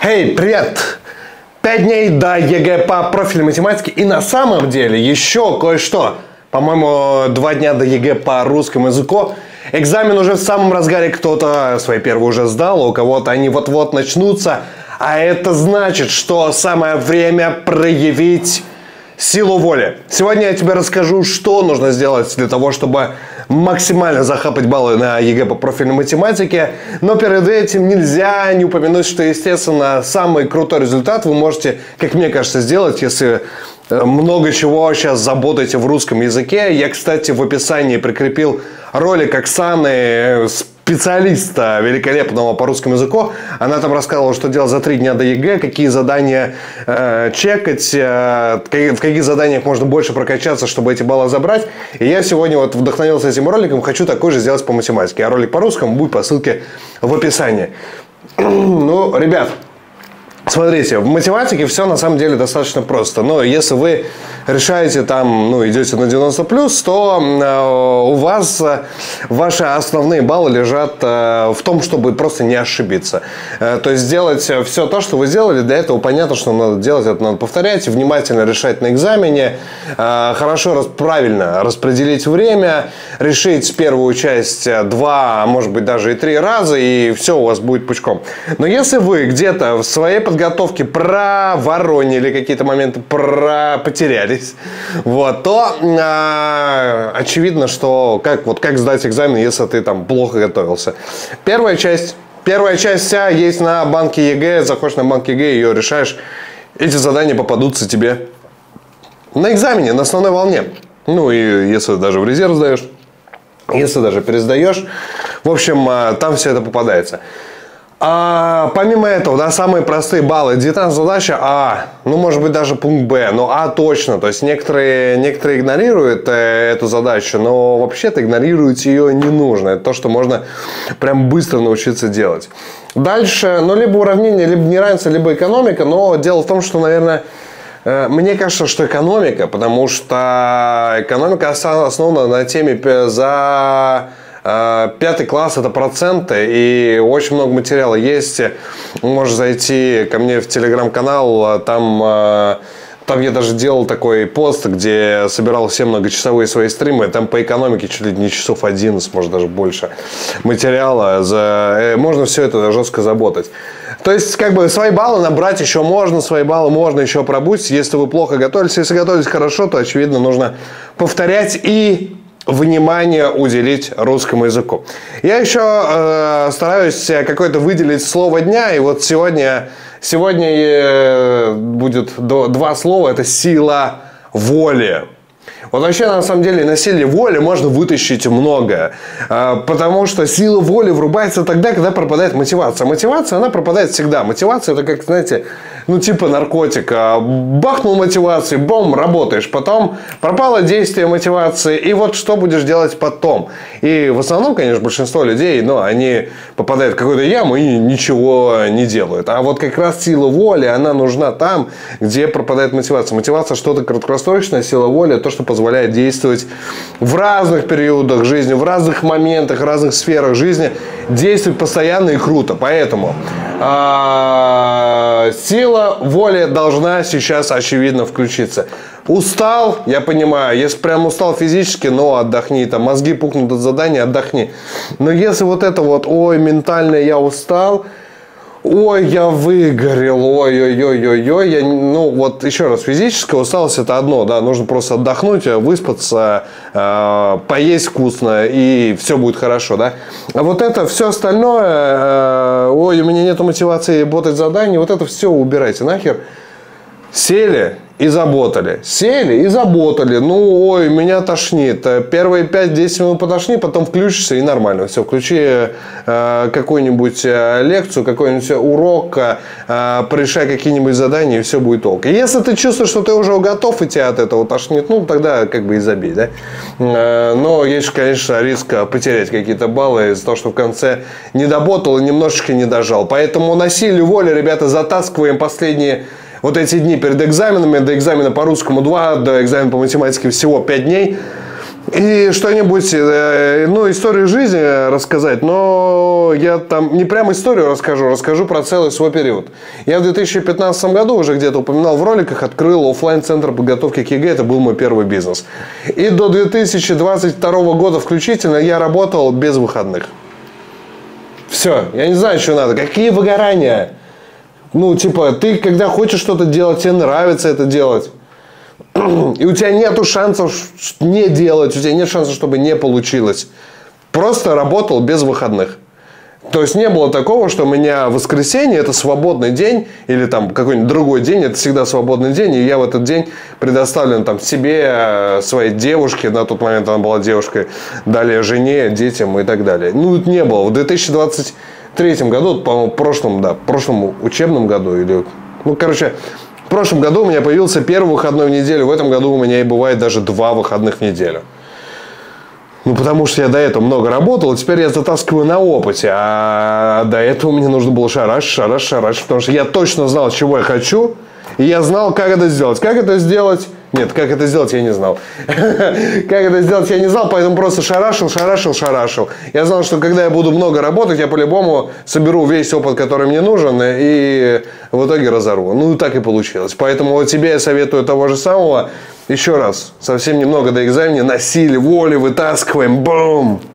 Эй, привет! 5 дней до ЕГЭ по профилю математики. И на самом деле еще кое-что. По-моему, 2 дня до ЕГЭ по русскому языку. Экзамен уже в самом разгаре. Кто-то свои первые уже сдал, у кого-то они вот-вот начнутся. А это значит, что самое время проявить силу воли. Сегодня я тебе расскажу, что нужно сделать для того, чтобы максимально захапать баллы на ЕГЭ по профильной математике. Но перед этим нельзя не упомянуть, что, естественно, самый крутой результат вы можете, как мне кажется, сделать, если много чего сейчас заботаете в русском языке. Я, кстати, в описании прикрепил ролик Оксаны, специалиста великолепного по русскому языку. Она там рассказывала, что делать за 3 дня до ЕГЭ, какие задания чекать, в каких заданиях можно больше прокачаться, чтобы эти баллы забрать. И я сегодня вот вдохновился этим роликом, хочу такой же сделать по математике. А ролик по русскому будет по ссылке в описании. Ну, ребят, смотрите, в математике все на самом деле достаточно просто. Но если вы решаете там, идете на 90+, то у вас ваши основные баллы лежат в том, чтобы просто не ошибиться. То есть сделать все то, что вы сделали, для этого понятно, что надо делать, это надо повторять, внимательно решать на экзамене, хорошо, правильно распределить время, решить первую часть 2, а может быть даже и 3 раза, и все у вас будет пучком. Но если вы где-то в своей подготовке проворонили какие-то моменты, потеряли, вот, то очевидно, что как сдать экзамен, если ты там плохо готовился. Первая часть вся есть на банке ЕГЭ. Заходишь на банк ЕГЭ, ее решаешь. Эти задания попадутся тебе на экзамене, на основной волне. Ну и если даже в резерв сдаешь, если даже пересдаешь, в общем, там все это попадается. Помимо этого, да, самые простые баллы. 19 задача А, может быть даже пункт Б, но А точно. То есть некоторые игнорируют эту задачу, но вообще-то игнорировать ее не нужно. Это то, что можно прям быстро научиться делать. Дальше, либо уравнение, либо неравенство, либо экономика. Но дело в том, что, наверное, мне кажется, что экономика, потому что экономика основана на теме за 5 класс, это проценты, и очень много материала есть. Можешь зайти ко мне в телеграм-канал, там я даже делал такой пост, где собирал все многочасовые свои стримы. Там по экономике чуть ли не часов 11, может даже больше материала. Можно все это жестко заботать. То есть, свои баллы набрать еще можно, свои баллы можно еще пробуть, если вы плохо готовились. Если готовились хорошо, то, очевидно, нужно повторять и внимание уделить русскому языку. Я еще стараюсь какое-то выделить слово дня. И вот сегодня будет 2 слова. Это сила воли. Вот вообще, на самом деле, на силе воли можно вытащить многое. Потому что сила воли врубается тогда, когда пропадает мотивация. Мотивация, она пропадает всегда. Мотивация, это как, знаете, типа наркотика. Бахнул мотивации, бом, работаешь. Потом пропало действие мотивации. И вот что будешь делать потом. И в основном, конечно, большинство людей, они попадают в какую-то яму и ничего не делают. А вот как раз сила воли, она нужна там, где пропадает мотивация. Мотивация что-то краткосрочное, сила воли, то, что позволяет действовать в разных периодах жизни, в разных моментах, в разных сферах жизни, действовать постоянно и круто. Поэтому сила воли должна сейчас, очевидно, включиться. Устал, я понимаю, если прям устал физически, отдохни, там мозги пухнут от задания, отдохни. Но если ой, ментально я устал, ой, я выгорел, ой-ой-ой-ой-ой. Еще раз, физическая усталость это одно, да, нужно просто отдохнуть, выспаться, поесть вкусно, и все будет хорошо, да. А вот это все остальное, ой, у меня нет мотивации работать задание, вот это все убирайте нахер. Сели и заботали. Ой, меня тошнит. Первые 5-10 минут подошни, потом включишься и нормально. Все, включи какую-нибудь лекцию, какой-нибудь урок, порешай какие-нибудь задания, и все будет ок. И если ты чувствуешь, что ты уже готов, и тебя от этого тошнит, тогда и забей, да. Но есть, конечно, риск потерять какие-то баллы из-за того, что в конце не доработал и немножечко не дожал. Поэтому на силе воли, ребята, затаскиваем последние вот эти дни перед экзаменами, до экзамена по русскому 2, до экзамена по математике всего 5 дней. И что-нибудь, историю жизни рассказать, но я там не прям историю расскажу про целый свой период. Я в 2015 году уже где-то упоминал в роликах, открыл офлайн-центр подготовки к ЕГЭ, это был мой первый бизнес. И до 2022 года включительно я работал без выходных. Все, я не знаю, что надо, какие выгорания. Ты когда хочешь что-то делать, тебе нравится это делать. И у тебя нету шансов не делать, у тебя нет шансов, чтобы не получилось. Просто работал без выходных. То есть не было такого, что у меня воскресенье это свободный день, или там какой-нибудь другой день, это всегда свободный день, и я в этот день предоставлен там себе, своей девушке, на тот момент она была девушкой, далее жене, детям и так далее. Это не было. В 2023 году, по-моему, прошлом учебном году, в прошлом году у меня появился первый выходной в неделю. В этом году у меня и бывает даже 2 выходных в неделю. Потому что я до этого много работал, и теперь я затаскиваю на опыте. А до этого мне нужно было шарашить, потому что я точно знал, чего я хочу, и я знал, как это сделать. Как это сделать я не знал. Как это сделать я не знал, поэтому просто шарашил. Я знал, что когда я буду много работать, я по-любому соберу весь опыт, который мне нужен, и в итоге разорву. Так и получилось. Поэтому тебе я советую того же самого. Еще раз, совсем немного до экзамена, на силе, воле вытаскиваем, бум!